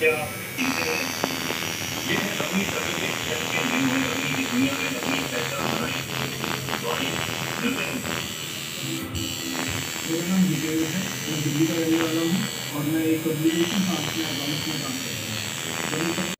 क्या चीजें हैं, ये है नवीं प्रकृति क्षेत्र के जिन्होंने अपनी इस दुनिया में अपनी पहचान बनाई। तो आइए मिलते हैं उनसे। मेरा नाम जितेंद्र है, मैं दिल्ली का रहने वाला हूँ और मैं एक पब्लिकेशन हाउस में अकाउंट्स में काम करता हूँ।